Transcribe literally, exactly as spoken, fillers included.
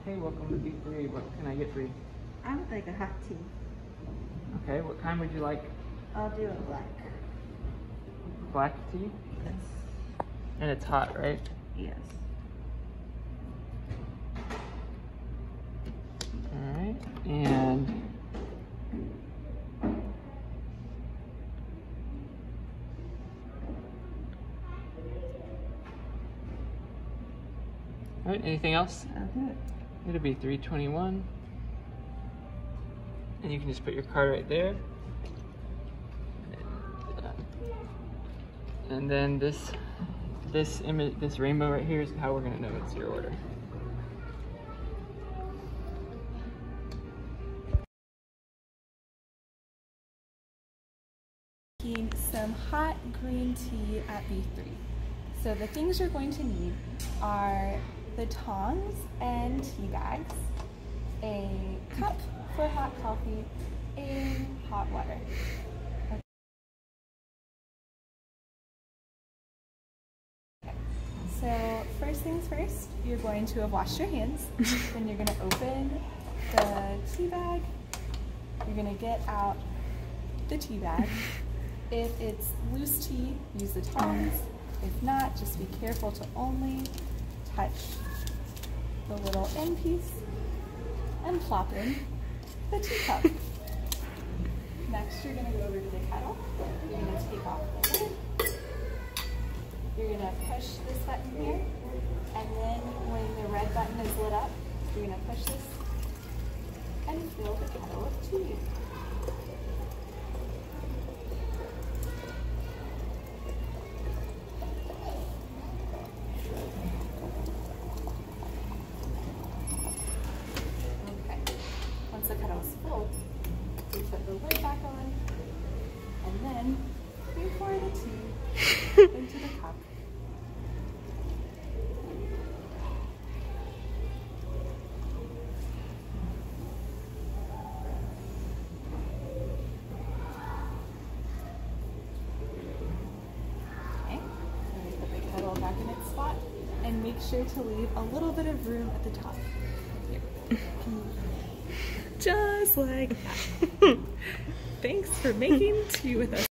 Hey, welcome to B three. What can I get for you? I would like a hot tea. Okay, what kind would you like? I'll do a black. Black tea? Yes. And it's hot, right? Yes. Alright, and Alright, anything else? I'll do it. It'll be three twenty-one. And you can just put your card right there. And then this this image this rainbow right here is how we're gonna know it's your order. Making some hot green tea at B three. So the things you're going to need are the tongs and tea bags, a cup for hot coffee, and hot water. Okay. So first things first, you're going to have washed your hands. Then you're going to open the tea bag. You're going to get out the tea bag. If it's loose tea, use the tongs. If not, just be careful to only touch the little end piece and plop in the teacup. Next, you're going to go over to the kettle. You're going to take off the lid. You're going to push this button here, and then when the red button is lit up, you're going to push this and fill the kettle with tea. Once the kettle is full, you put the lid back on, and then you pour the tea into the cup. Okay, then you put the kettle back in its spot, and make sure to leave a little bit of room at the top. Here. Just like that. Thanks for making tea with us.